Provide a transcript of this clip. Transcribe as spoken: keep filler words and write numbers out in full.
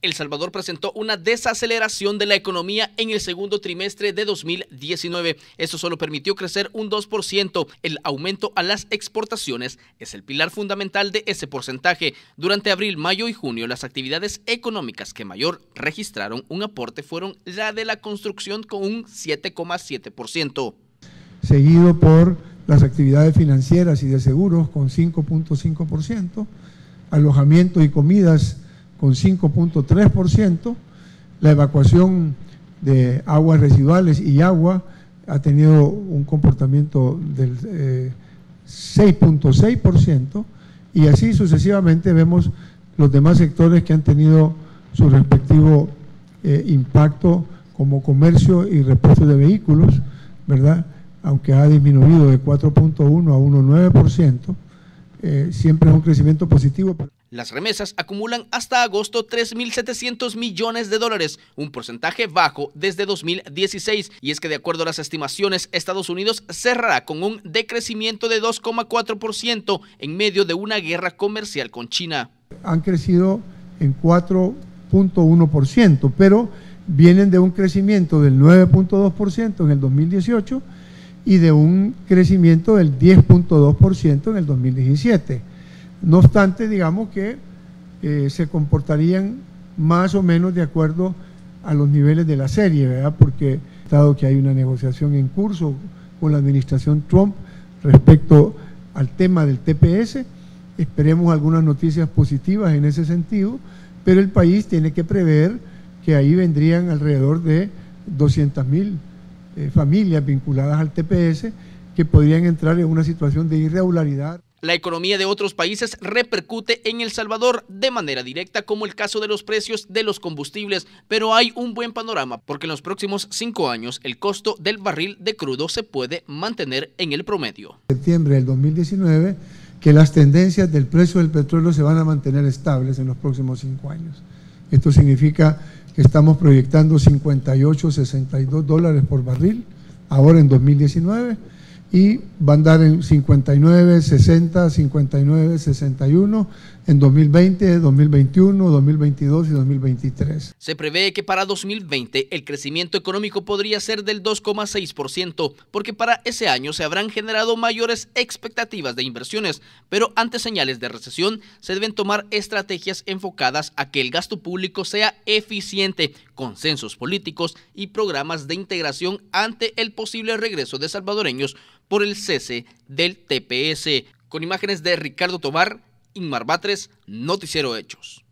El Salvador presentó una desaceleración de la economía en el segundo trimestre de dos mil diecinueve. Esto solo permitió crecer un dos por ciento. El aumento a las exportaciones es el pilar fundamental de ese porcentaje. Durante abril, mayo y junio, las actividades económicas que mayor registraron un aporte fueron la de la construcción con un siete coma siete por ciento. Seguido por las actividades financieras y de seguros con cinco punto cinco por ciento, alojamiento y comidas con cinco punto tres por ciento, la evacuación de aguas residuales y agua ha tenido un comportamiento del eh, seis punto seis por ciento, y así sucesivamente vemos los demás sectores que han tenido su respectivo eh, impacto, como comercio y repuesto de vehículos, ¿verdad? Aunque ha disminuido de cuatro punto uno a uno punto nueve por ciento, eh, siempre es un crecimiento positivo. Las remesas acumulan hasta agosto tres mil setecientos millones de dólares, un porcentaje bajo desde dos mil dieciséis. Y es que de acuerdo a las estimaciones, Estados Unidos cerrará con un decrecimiento de dos coma cuatro por ciento en medio de una guerra comercial con China. Han crecido en cuatro punto uno por ciento, pero vienen de un crecimiento del nueve punto dos por ciento en el dos mil dieciocho y de un crecimiento del diez punto dos por ciento en el dos mil diecisiete. No obstante, digamos que eh, se comportarían más o menos de acuerdo a los niveles de la serie, ¿verdad? Porque dado que hay una negociación en curso con la administración Trump respecto al tema del T P S, esperemos algunas noticias positivas en ese sentido, pero el país tiene que prever que ahí vendrían alrededor de doscientas mil eh, familias vinculadas al T P S que podrían entrar en una situación de irregularidad. La economía de otros países repercute en El Salvador de manera directa, como el caso de los precios de los combustibles, pero hay un buen panorama porque en los próximos cinco años el costo del barril de crudo se puede mantener en el promedio. En septiembre del dos mil diecinueve, que las tendencias del precio del petróleo se van a mantener estables en los próximos cinco años. Esto significa que estamos proyectando cincuenta y ocho, sesenta y dos dólares por barril ahora en dos mil diecinueve, y va a andar en cincuenta y nueve, sesenta, cincuenta y nueve, sesenta y uno en dos mil veinte, dos mil veintiuno, dos mil veintidós y dos mil veintitrés. Se prevé que para dos mil veinte el crecimiento económico podría ser del dos coma seis por ciento, porque para ese año se habrán generado mayores expectativas de inversiones, pero ante señales de recesión se deben tomar estrategias enfocadas a que el gasto público sea eficiente, consensos políticos y programas de integración ante el posible regreso de salvadoreños por el cese del T P S. Con imágenes de Ricardo Tobar, Inmar Batres, Noticiero Hechos.